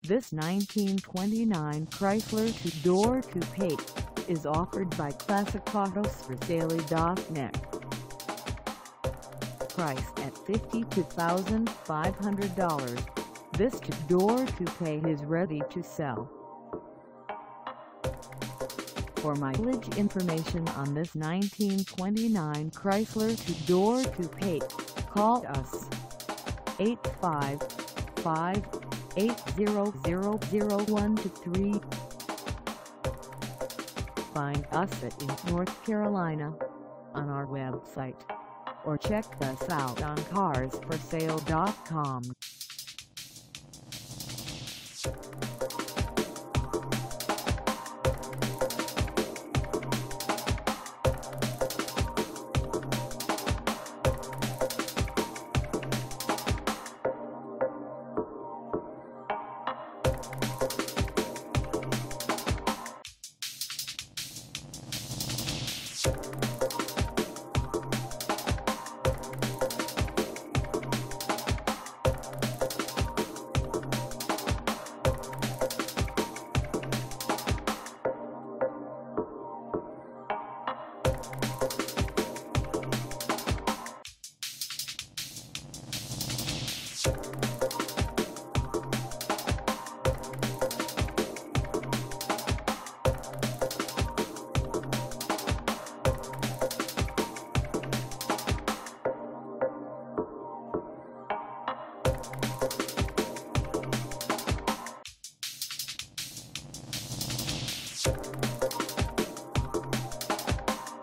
This 1929 Chrysler two-door coupe is offered by ClassicAutosForSale.net. Priced at $52,500, this two-door coupe is ready to sell. For mileage information on this 1929 Chrysler two-door coupe, call us 855-800-0123. Find us in North Carolina on our website, or check us out on carsforsale.com.